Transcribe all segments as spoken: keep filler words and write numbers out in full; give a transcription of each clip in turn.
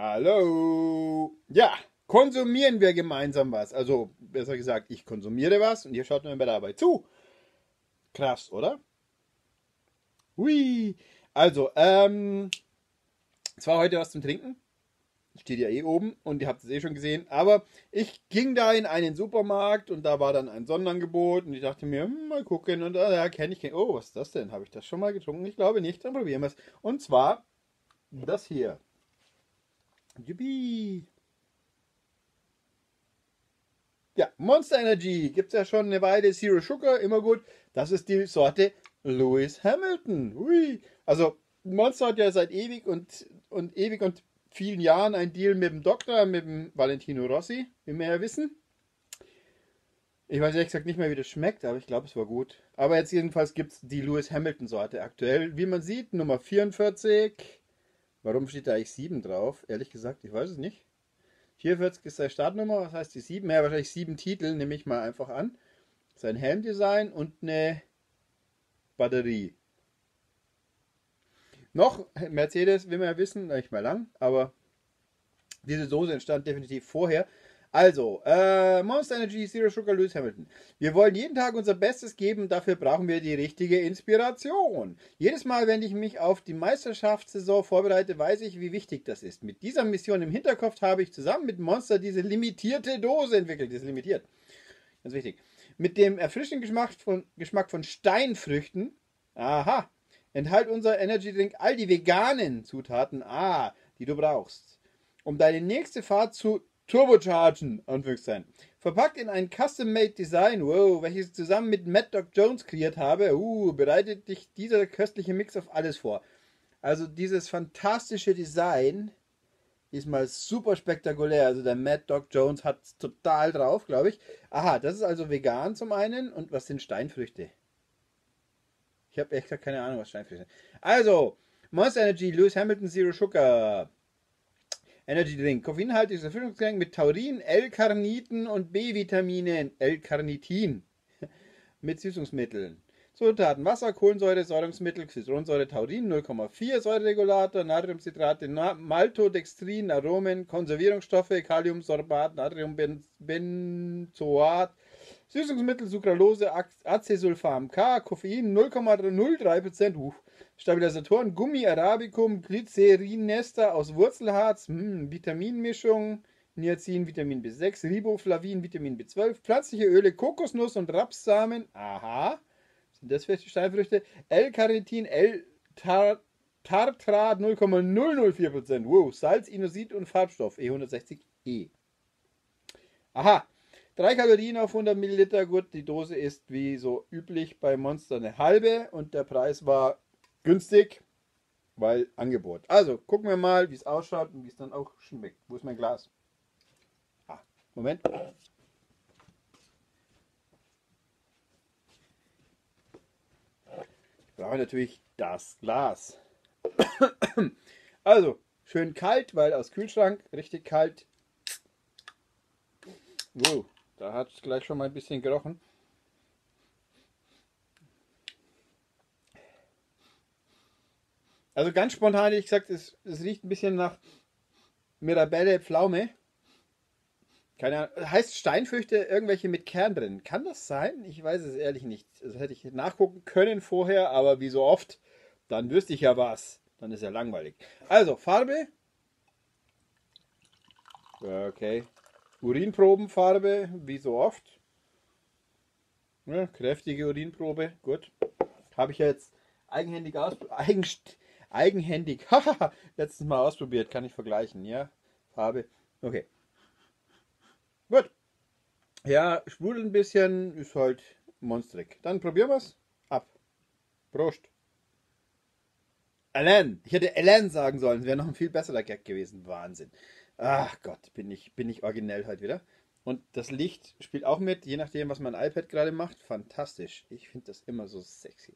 Hallo. Ja, konsumieren wir gemeinsam was. Also, besser gesagt, ich konsumiere was und ihr schaut mir dabei zu. Krass, oder? Hui. Also, ähm, es war heute was zum Trinken. Steht ja eh oben und ihr habt es eh schon gesehen. Aber ich ging da in einen Supermarkt und da war dann ein Sonderangebot und ich dachte mir, hm, mal gucken und da ja, kenne ich. Oh, was ist das denn? Habe ich das schon mal getrunken? Ich glaube nicht. Dann probieren wir es. Und zwar das hier. Juppie. Ja, Monster Energy gibt es ja schon eine Weile. Zero Sugar, immer gut. Das ist die Sorte Lewis Hamilton. Hui. Also Monster hat ja seit ewig und, und ewig und vielen Jahren einen Deal mit dem Doktor, mit dem Valentino Rossi, wie wir ja wissen. Ich weiß ehrlich gesagt nicht mehr, wie das schmeckt, aber ich glaube, es war gut. Aber jetzt jedenfalls gibt es die Lewis Hamilton Sorte aktuell. Wie man sieht, Nummer vierundvierzig. Warum steht da eigentlich sieben drauf? Ehrlich gesagt, ich weiß es nicht. vierundvierzig ist seine Startnummer, was heißt die sieben? Ja, wahrscheinlich sieben Titel, nehme ich mal einfach an. Sein Helmdesign und eine Batterie. Noch Mercedes, will man ja wissen, nicht mehr lang, aber diese Dose entstand definitiv vorher. Also, äh, Monster Energy Zero Sugar Lewis Hamilton. Wir wollen jeden Tag unser Bestes geben, dafür brauchen wir die richtige Inspiration. Jedes Mal, wenn ich mich auf die Meisterschaftssaison vorbereite, weiß ich, wie wichtig das ist. Mit dieser Mission im Hinterkopf habe ich zusammen mit Monster diese limitierte Dose entwickelt. Die ist limitiert. Ganz wichtig. Mit dem erfrischenden Geschmack von, Geschmack von Steinfrüchten. Aha. Enthält unser Energy Drink all die veganen Zutaten, ah, die du brauchst, um deine nächste Fahrt zu turbochargen, Anführungszeichen. Verpackt in ein Custom-Made Design, wow, welches ich zusammen mit Mad Dog Jones kreiert habe, uh, bereitet dich dieser köstliche Mix auf alles vor. Also dieses fantastische Design ist mal super spektakulär. Also der Mad Dog Jones hat es total drauf, glaube ich. Aha, das ist also vegan zum einen. Und was sind Steinfrüchte? Ich habe echt keine Ahnung, was Steinfrüchte sind. Also, Monster Energy, Lewis Hamilton Zero Sugar. Energy Drink. Koffeinhaltiges Erfüllungsgetränk mit Taurin, L-Carnitin und B-Vitaminen. L-Carnitin. Mit Süßungsmitteln. Zutaten: Wasser, Kohlensäure, Säurungsmittel, Zitronensäure, Taurin, null Komma vier, Säureregulator, Natriumcitrate, Maltodextrin, Aromen, Konservierungsstoffe, Kaliumsorbat, Natriumbenzoat, Süßungsmittel, Sucralose, Acesulfam K, Koffein null Komma null drei Prozent, uh, Stabilisatoren, Gummi, Arabicum, Glycerinester aus Wurzelharz, hm, Vitaminmischung, Niacin, Vitamin B sechs, Riboflavin, Vitamin B zwölf, pflanzliche Öle, Kokosnuss und Rapssamen, aha, sind das für Steinfrüchte, L-Carnitin, L-Tartrat null Komma null null vier Prozent, wow, Salz, Inosid und Farbstoff, E hundertsechzig E. Aha, drei Kalorien auf hundert Milliliter, gut, die Dose ist wie so üblich bei Monster eine halbe und der Preis war günstig, weil Angebot. Also, gucken wir mal, wie es ausschaut und wie es dann auch schmeckt. Wo ist mein Glas? Ah, Moment. Ich brauche natürlich das Glas. Also, schön kalt, weil aus Kühlschrank, richtig kalt. Wow, da hat es gleich schon mal ein bisschen gerochen. Also ganz spontan hätte ich gesagt, es, es riecht ein bisschen nach Mirabelle Pflaume. Keine Ahnung. Heißt Steinfrüchte irgendwelche mit Kern drin? Kann das sein? Ich weiß es ehrlich nicht. Das hätte ich nachgucken können vorher, aber wie so oft, dann wüsste ich ja was. Dann ist ja langweilig. Also, Farbe. Okay. Urinprobenfarbe, wie so oft. Ja, kräftige Urinprobe, gut. Habe ich ja jetzt eigenhändig ausprobiert. Eigen, eigenhändig, haha, letztens mal ausprobiert, kann ich vergleichen, ja. Farbe, okay. Gut. Ja, sprudelt ein bisschen, ist halt monstrig. Dann probieren wir es. Ab. Prost. Alain. Ich hätte Alain sagen sollen, wäre noch ein viel besserer Gag gewesen. Wahnsinn. Ach Gott, bin ich, bin ich originell heute wieder. Und das Licht spielt auch mit, je nachdem, was mein iPad gerade macht. Fantastisch. Ich finde das immer so sexy.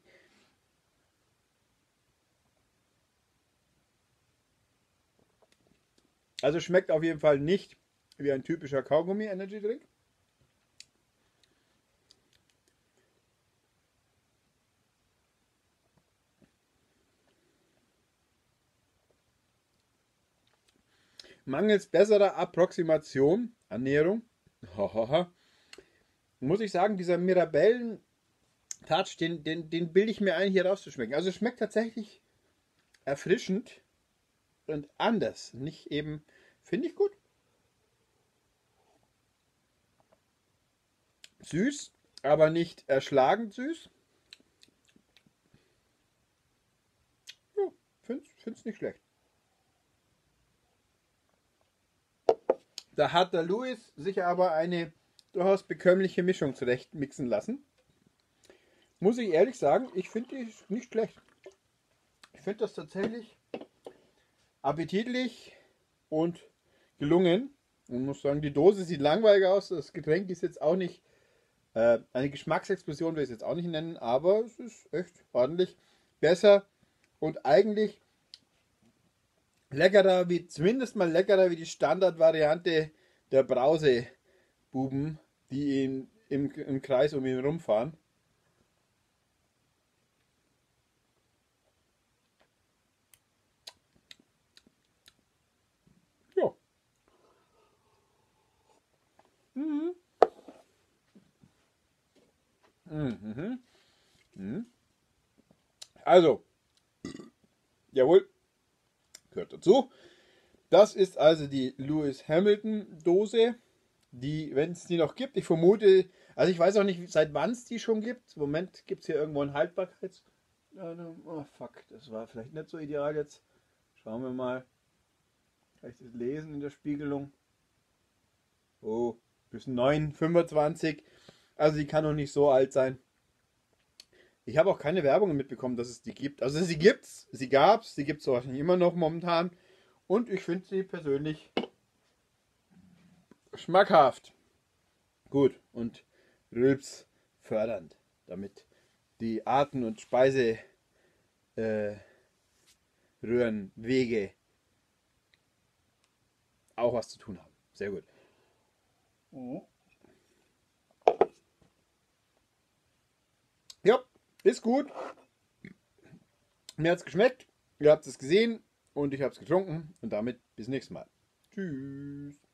Also schmeckt auf jeden Fall nicht wie ein typischer Kaugummi-Energy-Drink. mangels besserer Approximation, Annäherung, muss ich sagen, dieser Mirabellen-Touch, den, den, den bilde ich mir ein, hier rauszuschmecken. Also es schmeckt tatsächlich erfrischend und anders. Nicht eben, finde ich gut. Süß, aber nicht erschlagend süß. Ja, finde es nicht schlecht. Da hat der Louis sich aber eine durchaus bekömmliche Mischung zurecht mixen lassen. Muss ich ehrlich sagen, ich finde die nicht schlecht. Ich finde das tatsächlich appetitlich und gelungen. Und muss sagen, die Dose sieht langweilig aus. Das Getränk ist jetzt auch nicht, äh, eine Geschmacksexplosion will ich es jetzt auch nicht nennen, aber es ist echt ordentlich besser und eigentlich leckerer, wie zumindest mal leckerer wie die Standardvariante der Brausebuben, die ihn im, im Kreis um ihn rumfahren. Ja. Mhm. Mhm. Mhm. Also, jawohl, gehört dazu. Das ist also die Lewis Hamilton Dose, die, wenn es die noch gibt, ich vermute, also ich weiß auch nicht, seit wann es die schon gibt. Im Moment gibt es hier irgendwo ein Haltbarkeits... Oh fuck, das war vielleicht nicht so ideal jetzt. Schauen wir mal. Kann ich das lesen in der Spiegelung? Oh, bis neun fünfundzwanzig. Also die kann noch nicht so alt sein. Ich habe auch keine Werbung mitbekommen, dass es die gibt. Also sie gibt's, sie gab's, sie gibt es wahrscheinlich immer noch momentan. Und ich finde sie persönlich schmackhaft. Gut und rülpsfördernd, damit die Arten- und Speiseröhrenwege äh, auch was zu tun haben. Sehr gut. Ja, ist gut. Mir hat es geschmeckt. Ihr habt es gesehen und ich habe es getrunken. Und damit bis nächstes Mal. Tschüss.